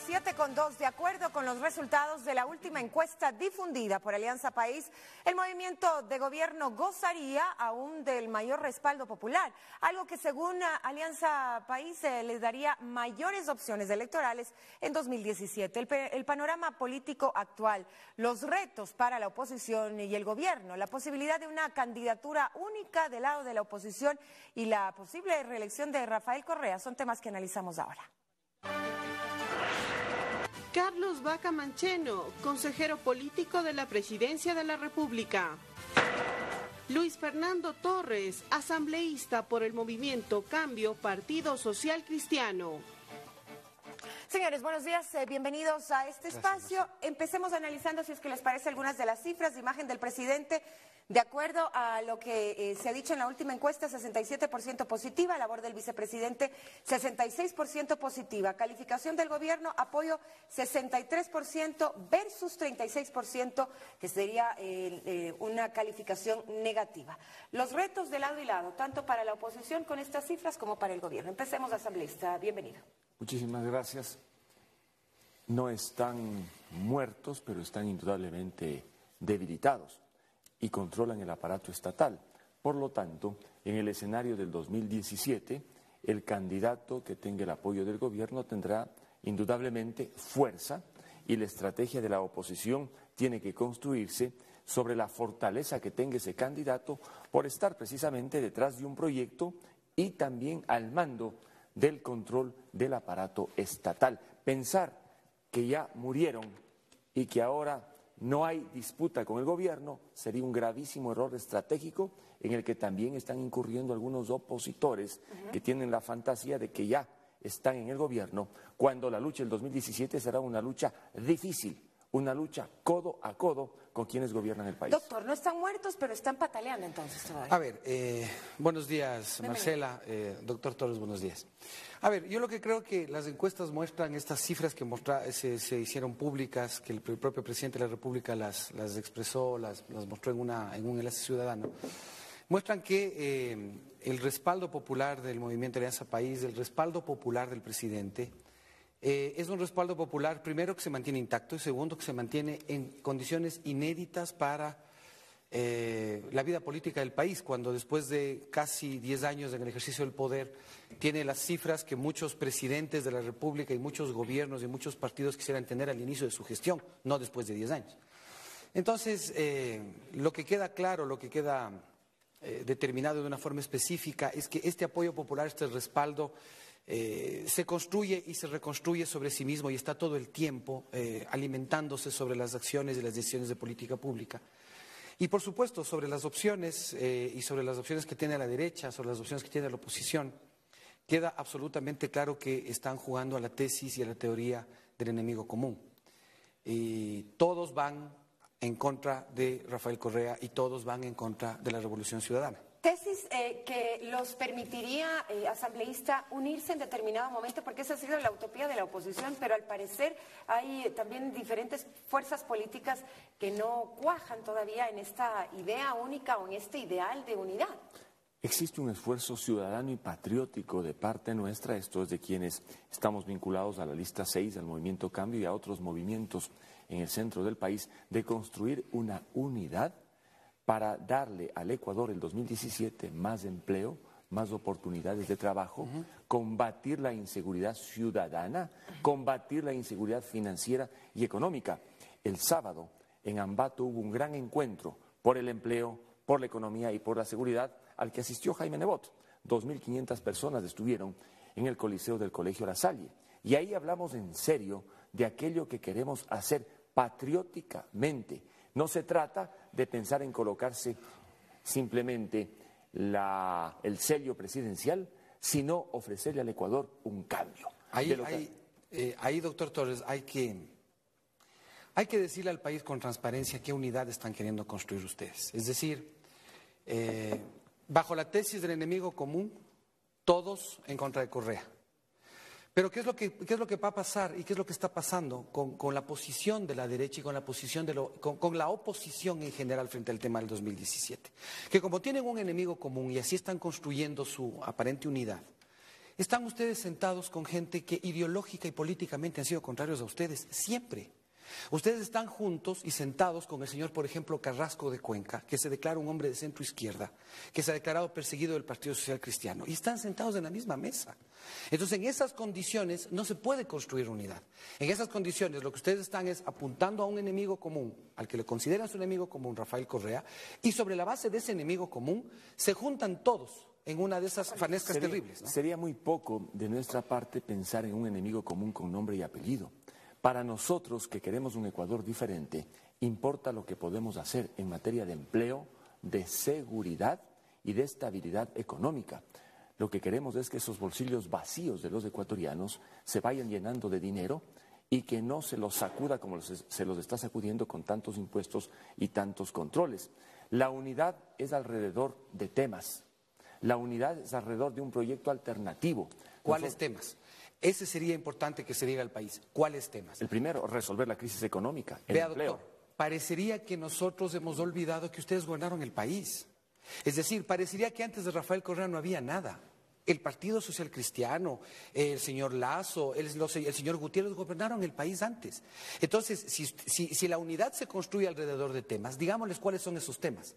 7:02, de acuerdo con los resultados de la última encuesta difundida por Alianza País, el movimiento de gobierno gozaría aún del mayor respaldo popular, algo que según Alianza País les daría mayores opciones electorales en 2017. El panorama político actual, los retos para la oposición y el gobierno, la posibilidad de una candidatura única del lado de la oposición y la posible reelección de Rafael Correa son temas que analizamos ahora. Carlos Vaca Mancheno, consejero político de la Presidencia de la República. Luis Fernando Torres, asambleísta por el movimiento Cambio Partido Social Cristiano. Señores, buenos días, bienvenidos a este espacio. Empecemos analizando, si es que les parece, algunas de las cifras de imagen del presidente. De acuerdo a lo que se ha dicho en la última encuesta, 67% positiva, labor del vicepresidente 66% positiva, calificación del gobierno, apoyo 63% versus 36%, que sería una calificación negativa. Los retos de lado y lado, tanto para la oposición con estas cifras como para el gobierno. Empecemos, asambleísta, bienvenido. Muchísimas gracias. No están muertos, pero están indudablemente debilitados y controlan el aparato estatal. Por lo tanto, en el escenario del 2017, el candidato que tenga el apoyo del gobierno tendrá indudablemente fuerza y la estrategia de la oposición tiene que construirse sobre la fortaleza que tenga ese candidato por estar precisamente detrás de un proyecto y también al mando del control del aparato estatal. Pensar que ya murieron y que ahora no hay disputa con el gobierno sería un gravísimo error estratégico en el que también están incurriendo algunos opositores que tienen la fantasía de que ya están en el gobierno, cuando la lucha del 2017 será una lucha difícil, una lucha codo a codo con quienes gobiernan el país. Doctor, no están muertos, pero están pataleando entonces todavía. A ver, buenos días, Marcela, doctor Torres, buenos días. A ver, yo lo que creo que las encuestas muestran estas cifras que se hicieron públicas, que el propio presidente de la República las expresó, las mostró en un enlace ciudadano, muestran que el respaldo popular del Movimiento Alianza País, el respaldo popular del presidente, es un respaldo popular, primero, que se mantiene intacto y segundo, que se mantiene en condiciones inéditas para la vida política del país, cuando después de casi 10 años en el ejercicio del poder tiene las cifras que muchos presidentes de la República y muchos gobiernos y muchos partidos quisieran tener al inicio de su gestión, no después de 10 años. Entonces, lo que queda claro, lo que queda determinado de una forma específica es que este apoyo popular, este respaldo, se construye y se reconstruye sobre sí mismo y está todo el tiempo alimentándose sobre las acciones y las decisiones de política pública. Y por supuesto sobre las opciones y sobre las opciones que tiene la derecha, sobre las opciones que tiene la oposición, queda absolutamente claro que están jugando a la tesis y a la teoría del enemigo común. Y todos van en contra de Rafael Correa y todos van en contra de la Revolución Ciudadana. Tesis que los permitiría, asambleísta, unirse en determinado momento, porque esa ha sido la utopía de la oposición, pero al parecer hay también diferentes fuerzas políticas que no cuajan todavía en esta idea única o en este ideal de unidad. Existe un esfuerzo ciudadano y patriótico de parte nuestra, esto es de quienes estamos vinculados a la lista 6, al movimiento Cambio y a otros movimientos en el centro del país, de construir una unidad para darle al Ecuador el 2017 más empleo, más oportunidades de trabajo, combatir la inseguridad ciudadana, combatir la inseguridad financiera y económica. El sábado en Ambato hubo un gran encuentro por el empleo, por la economía y por la seguridad al que asistió Jaime Nebot. 2.500 personas estuvieron en el Coliseo del Colegio La Salle. Y ahí hablamos en serio de aquello que queremos hacer patrióticamente. No se trata de pensar en colocarse simplemente el sello presidencial, sino ofrecerle al Ecuador un cambio. Ahí, doctor Torres, hay que decirle al país con transparencia qué unidad están queriendo construir ustedes. Es decir, bajo la tesis del enemigo común, todos en contra de Correa. Pero ¿qué es lo que va a pasar y qué es lo que está pasando con la posición de la derecha y con la posición con la oposición en general frente al tema del 2017? Que como tienen un enemigo común y así están construyendo su aparente unidad, están ustedes sentados con gente que ideológica y políticamente han sido contrarios a ustedes siempre. Ustedes están juntos y sentados con el señor, por ejemplo, Carrasco de Cuenca, que se declara un hombre de centro izquierda, que se ha declarado perseguido del Partido Social Cristiano, y están sentados en la misma mesa. Entonces, en esas condiciones no se puede construir unidad. En esas condiciones lo que ustedes están es apuntando a un enemigo común, al que le consideran su enemigo común, Rafael Correa, y sobre la base de ese enemigo común se juntan todos en una de esas fanescas terribles, ¿no? Sería muy poco de nuestra parte pensar en un enemigo común con nombre y apellido. Para nosotros, que queremos un Ecuador diferente, importa lo que podemos hacer en materia de empleo, de seguridad y de estabilidad económica. Lo que queremos es que esos bolsillos vacíos de los ecuatorianos se vayan llenando de dinero y que no se los sacuda como se los está sacudiendo con tantos impuestos y tantos controles. La unidad es alrededor de temas. La unidad es alrededor de un proyecto alternativo. ¿Cuáles temas? Ese sería importante que se diga al país. ¿Cuáles temas? El primero, resolver la crisis económica, el Vea, empleo. doctor, parecería que nosotros hemos olvidado que ustedes gobernaron el país. Es decir, parecería que antes de Rafael Correa no había nada. El Partido Social Cristiano, el señor Lazo, el señor Gutiérrez gobernaron el país antes. Entonces, si la unidad se construye alrededor de temas, digámosles cuáles son esos temas.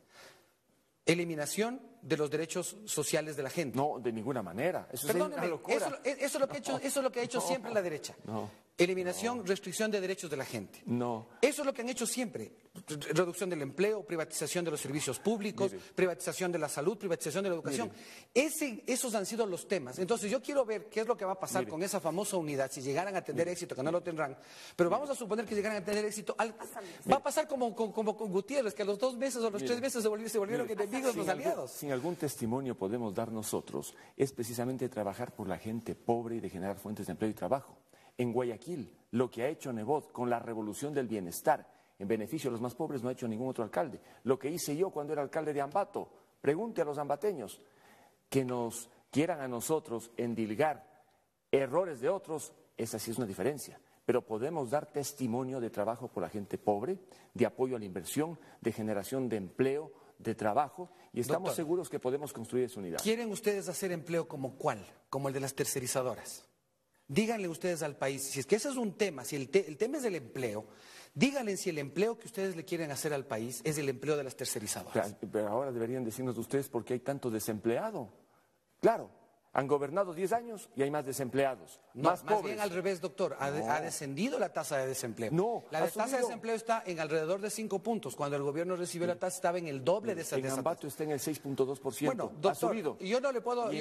Eliminación de los derechos sociales de la gente. No, de ninguna manera. Eso es una Perdóneme, locura. eso es lo que ha hecho siempre la derecha. Eliminación, restricción de derechos de la gente. No. Eso es lo que han hecho siempre. Reducción del empleo, privatización de los servicios públicos, privatización de la salud, privatización de la educación. Esos han sido los temas. Entonces yo quiero ver qué es lo que va a pasar con esa famosa unidad, si llegaran a tener éxito, que no lo tendrán. Pero vamos a suponer que llegaran a tener éxito. Va a pasar como con Gutiérrez, que a los 2 meses o los 3 meses se volvieron enemigos los aliados. Sin algún testimonio podemos dar nosotros, es precisamente trabajar por la gente pobre y de generar fuentes de empleo y trabajo. En Guayaquil, lo que ha hecho Nebot con la revolución del bienestar en beneficio de los más pobres no ha hecho ningún otro alcalde. Lo que hice yo cuando era alcalde de Ambato, pregunte a los ambateños, que nos quieran a nosotros endilgar errores de otros, esa sí es una diferencia. Pero podemos dar testimonio de trabajo por la gente pobre, de apoyo a la inversión, de generación de empleo, de trabajo, y estamos Doctor, seguros que podemos construir esa unidad. ¿Quieren ustedes hacer empleo como cuál? Como el de las tercerizadoras. Díganle ustedes al país, si es que ese es un tema, si el tema es el empleo, díganle si el empleo que ustedes le quieren hacer al país es el empleo de las tercerizadoras. Pero ahora deberían decirnos ustedes por qué hay tanto desempleado. Claro, han gobernado 10 años y hay más desempleados, más pobres. Bien al revés, doctor, ha descendido la tasa de desempleo. No, la tasa de desempleo está en alrededor de 5 puntos. Cuando el gobierno recibió la tasa estaba en el doble de esa tasa. En Ambato está en el 6.2%. Bueno, doctor, ha subido. yo no le puedo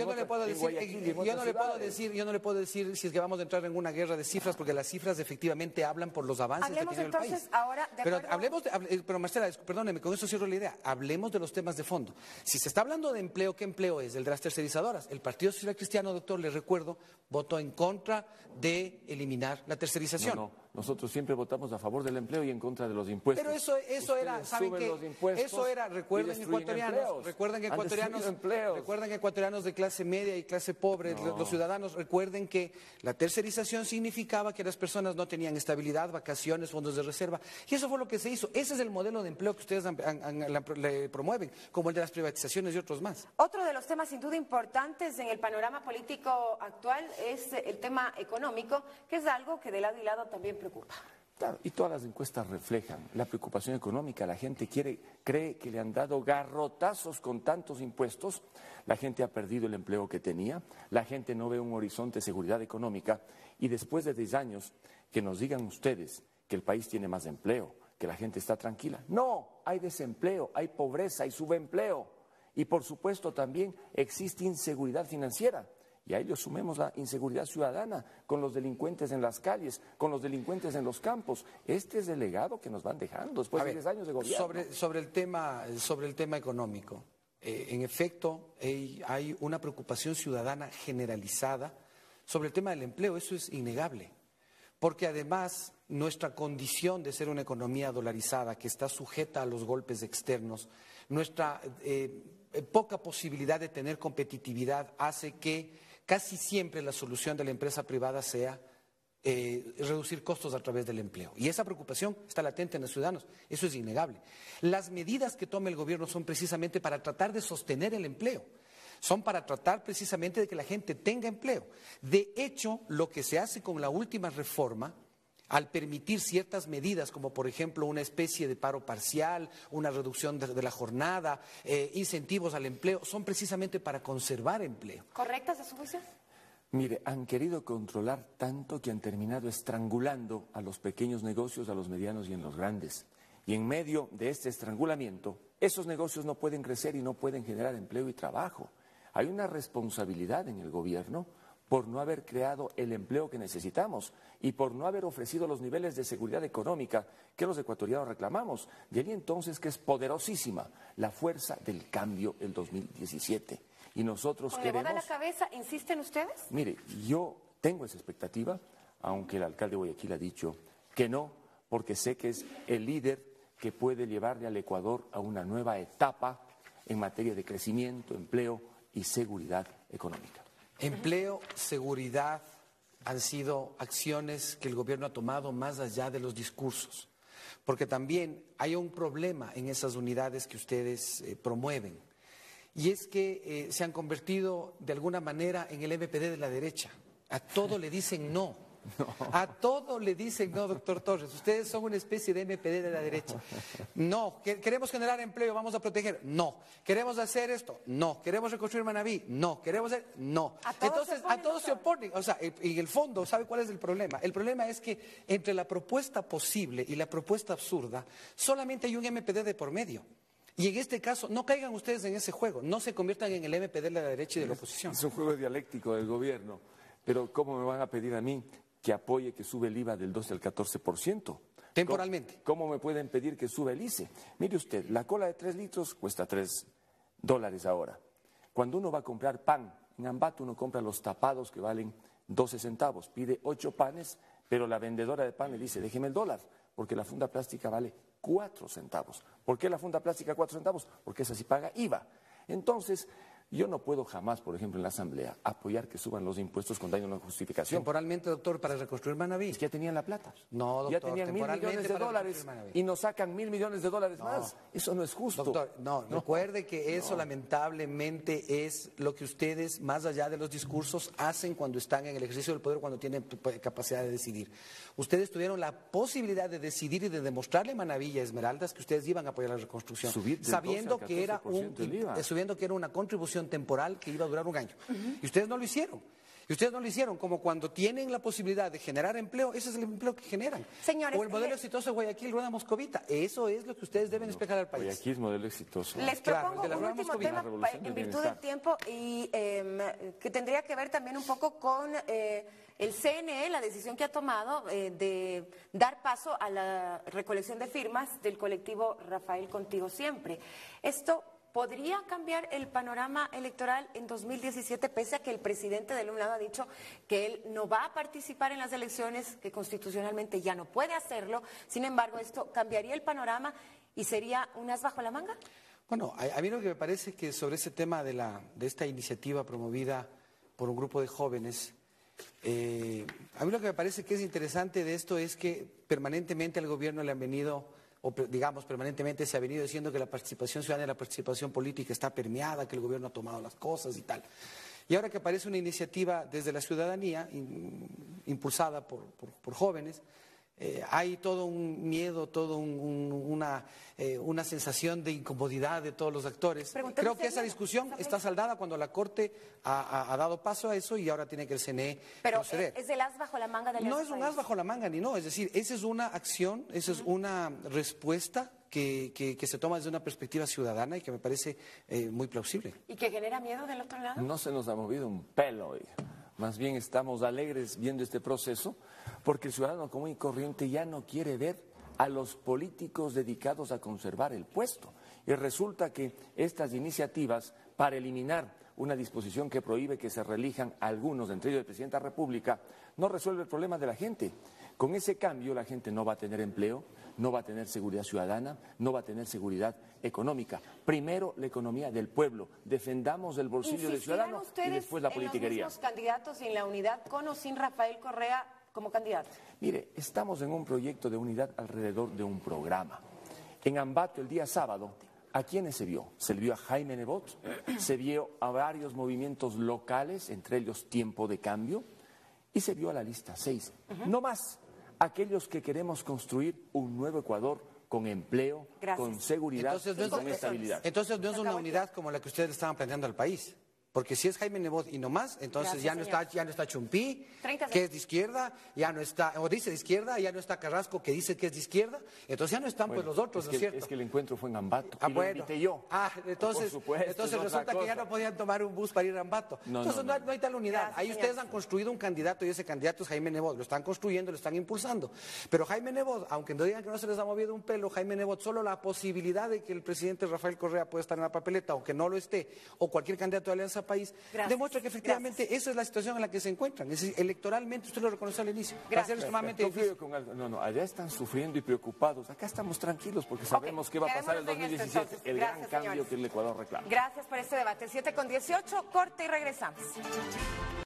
decir si es que vamos a entrar en una guerra de cifras, porque las cifras efectivamente hablan por los avances Hablemos que tiene el entonces país. ahora de Pero acuerdo... pero Marcela, perdóneme, con eso cierro la idea. Hablemos de los temas de fondo. Si se está hablando de empleo, ¿qué empleo es? El de las tercerizadoras. El Partido Social Cristiano, doctor, les recuerdo, votó en contra de eliminar la tercerización. No, nosotros siempre votamos a favor del empleo y en contra de los impuestos. Pero eso era, ¿saben qué? Eso era, recuerden ecuatorianos de clase media y clase pobre, los ciudadanos, recuerden que la tercerización significaba que las personas no tenían estabilidad, vacaciones, fondos de reserva, y eso fue lo que se hizo. Ese es el modelo de empleo que ustedes le promueven, como el de las privatizaciones y otros más. Otro de los temas sin duda importantes en el panorama político actual es el tema económico, que es algo que de lado y lado también preocupa. Claro, y todas las encuestas reflejan la preocupación económica. La gente cree que le han dado garrotazos con tantos impuestos. La gente ha perdido el empleo que tenía. La gente no ve un horizonte de seguridad económica. Y después de 10 años, que nos digan ustedes que el país tiene más empleo, que la gente está tranquila. No, hay desempleo, hay pobreza, hay subempleo. Y por supuesto también existe inseguridad financiera. Y a ello sumemos la inseguridad ciudadana, con los delincuentes en las calles, con los delincuentes en los campos. Este es el legado que nos van dejando después de 10 años de gobierno. Sobre el tema económico, en efecto, hay una preocupación ciudadana generalizada sobre el tema del empleo. Eso es innegable, porque además nuestra condición de ser una economía dolarizada que está sujeta a los golpes externos, nuestra poca posibilidad de tener competitividad hace que casi siempre la solución de la empresa privada sea reducir costos a través del empleo. Y esa preocupación está latente en los ciudadanos, eso es innegable. Las medidas que toma el gobierno son precisamente para tratar de sostener el empleo. son para tratar precisamente de que la gente tenga empleo. De hecho, lo que se hace con la última reforma, al permitir ciertas medidas, como por ejemplo una especie de paro parcial, una reducción de la jornada, incentivos al empleo, son precisamente para conservar empleo. ¿Correctas a su juicio? Mire, han querido controlar tanto que han terminado estrangulando a los pequeños negocios, a los medianos y en los grandes. Y en medio de este estrangulamiento, esos negocios no pueden crecer y no pueden generar empleo y trabajo. Hay una responsabilidad en el gobierno por no haber creado el empleo que necesitamos y por no haber ofrecido los niveles de seguridad económica que los ecuatorianos reclamamos. De ahí entonces que es poderosísima la fuerza del cambio el 2017. Y nosotros ¿Con queremos... la boda a la cabeza insisten ustedes? Mire, yo tengo esa expectativa, aunque el alcalde de Guayaquil ha dicho que no, porque sé que es el líder que puede llevarle al Ecuador a una nueva etapa en materia de crecimiento, empleo y seguridad económica. Empleo, seguridad han sido acciones que el gobierno ha tomado más allá de los discursos, porque también hay un problema en esas unidades que ustedes promueven, y es que se han convertido de alguna manera en el MPD de la derecha. A todo le dicen no. A todo le dicen no, doctor Torres. Ustedes son una especie de MPD de la derecha. No, queremos generar empleo, vamos a proteger. No, queremos hacer esto. No, queremos reconstruir Manabí. No, queremos hacer. No. Entonces, a todos se oponen. O sea, en el fondo, ¿sabe cuál es el problema? El problema es que entre la propuesta posible y la propuesta absurda, solamente hay un MPD de por medio. Y en este caso, no caigan ustedes en ese juego, no se conviertan en el MPD de la derecha y de la oposición. Es un juego dialéctico del gobierno, pero ¿cómo me van a pedir a mí que apoye que sube el IVA del 12 al 14%? Temporalmente. ¿Cómo me pueden pedir que suba el ICE? Mire usted, la cola de 3 litros cuesta $3 ahora. Cuando uno va a comprar pan, en Ambato uno compra los tapados que valen 12 centavos, pide 8 panes, pero la vendedora de pan le dice, déjeme el dólar, porque la funda plástica vale 4 centavos. ¿Por qué la funda plástica 4 centavos? Porque esa sí paga IVA. Entonces, yo no puedo jamás, por ejemplo, en la Asamblea, apoyar que suban los impuestos con daño a una justificación. Temporalmente, doctor, para reconstruir Manabí. Es que ya tenían la plata. No, doctor, ya tenían $1.000 millones de dólares y nos sacan $1.000 millones de dólares más. Eso no es justo. Doctor, no, recuerde que eso lamentablemente es lo que ustedes, más allá de los discursos, hacen cuando están en el ejercicio del poder, cuando tienen capacidad de decidir. Ustedes tuvieron la posibilidad de decidir y de demostrarle a Manabí y a Esmeraldas que ustedes iban a apoyar la reconstrucción, sabiendo que era una contribución temporal que iba a durar un año. Y ustedes no lo hicieron. Y ustedes no lo hicieron, como cuando tienen la posibilidad de generar empleo, ese es el empleo que generan. Señores, o el modelo exitoso de Guayaquil, Rueda Moscovita. Eso es lo que ustedes deben explicar al país. Guayaquil es modelo exitoso. Les propongo un último tema en virtud del tiempo y que tendría que ver también un poco con el CNE, la decisión que ha tomado de dar paso a la recolección de firmas del colectivo Rafael Contigo Siempre. Esto ¿podría cambiar el panorama electoral en 2017, pese a que el presidente de un lado ha dicho que él no va a participar en las elecciones, que constitucionalmente ya no puede hacerlo? Sin embargo, ¿esto cambiaría el panorama y sería un as bajo la manga? Bueno, a mí lo que me parece que sobre ese tema de esta iniciativa promovida por un grupo de jóvenes, a mí lo que me parece que es interesante de esto es que permanentemente al gobierno le han venido, o digamos permanentemente se ha venido diciendo que la participación ciudadana y la participación política está permeada, que el gobierno ha tomado las cosas y tal. Y ahora que aparece una iniciativa desde la ciudadanía, impulsada por jóvenes, hay todo un miedo, una sensación de incomodidad de todos los actores. Creo que esa discusión está saldada cuando la Corte ha dado paso a eso y ahora tiene que el CNE proceder. Pero es el as bajo la manga del No es un as bajo la manga ni no, es decir, esa es una acción, esa es una respuesta que se toma desde una perspectiva ciudadana y que me parece muy plausible. ¿Y que genera miedo del otro lado? No se nos ha movido un pelo hoy. Más bien estamos alegres viendo este proceso porque el ciudadano común y corriente ya no quiere ver a los políticos dedicados a conservar el puesto. Y resulta que estas iniciativas para eliminar una disposición que prohíbe que se reelijan algunos, entre ellos el presidente de la República, no resuelve el problema de la gente. Con ese cambio la gente no va a tener empleo, no va a tener seguridad ciudadana, no va a tener seguridad económica. Primero la economía del pueblo, defendamos el bolsillo del ciudadano y después la politiquería. ¿Los candidatos en la unidad con o sin Rafael Correa como candidato? Mire, estamos en un proyecto de unidad alrededor de un programa. En Ambato el día sábado ¿A quiénes se vio? Se le vio a Jaime Nebot, se vio a varios movimientos locales, entre ellos Tiempo de Cambio, y se vio a la lista 6. No más, aquellos que queremos construir un nuevo Ecuador con empleo, con seguridad y con estabilidad. Entonces no es una unidad como la que ustedes estaban planteando al país. Porque si es Jaime Nebot y no más, entonces ya no está Chumpí, que es de izquierda, ya no está, o dice de izquierda, ya no está Carrasco, que dice que es de izquierda, entonces ya no están pues los otros, ¿no es cierto? Es que el encuentro fue en Ambato, y bueno. lo invité yo. Entonces resulta que ya no podían tomar un bus para ir a Ambato. Entonces no hay tal unidad. Ahí ustedes han construido un candidato y ese candidato es Jaime Nebot, lo están construyendo, lo están impulsando. Pero Jaime Nebot, aunque no digan que no se les ha movido un pelo, Jaime Nebot, solo la posibilidad de que el presidente Rafael Correa pueda estar en la papeleta, aunque no lo esté, o cualquier candidato de Alianza País, demuestra que efectivamente esa es la situación en la que se encuentran. Es decir, electoralmente usted lo reconoció al inicio. Extremadamente difícil. No, allá están sufriendo y preocupados. Acá estamos tranquilos porque sabemos qué va a pasar en el 2017. El gran cambio que el Ecuador reclama. Gracias por este debate. 7:18, corte y regresamos.